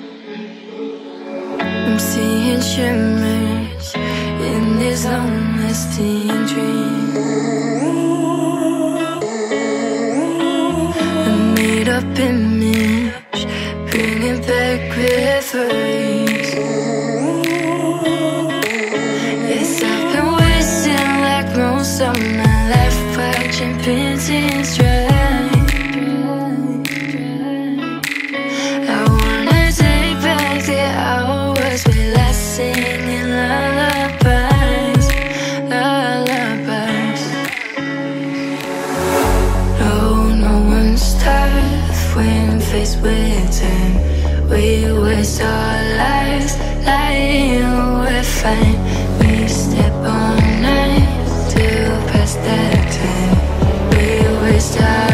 I'm seeing shimmers in this long-lasting dream. A made-up image, bringing back reveries. Yes, I've been wasting like most of my life, watching paintings dry. Singing lullabies, lullabies. No one's tough when faced with time. We waste our lives lying we're fine. We step on night to pass that time. We waste our